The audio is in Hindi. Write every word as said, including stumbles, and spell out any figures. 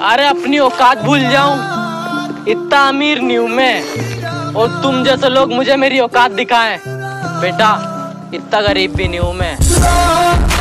अरे अपनी औकात भूल जाऊं, इतना अमीर नहीं हूं मैं, और तुम जैसे लोग मुझे मेरी औकात दिखाएं। बेटा इतना गरीब भी नहीं हूं मैं।